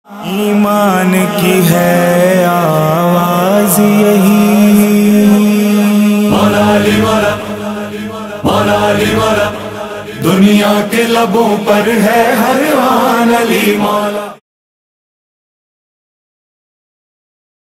ईमान की है आवाज यही, मौला अली मौला, मौला अली मौला, दुनिया के लबों पर है हर आन अली मौला।